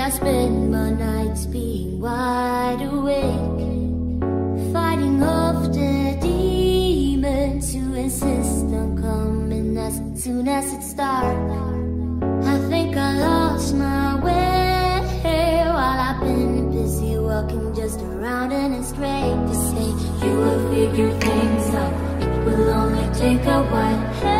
I spend my nights being wide awake, fighting off the demons who insist on coming as soon as it starts. I think I lost my way while I've been busy walking just around in a straight. They say you will figure things out, it will only take a while.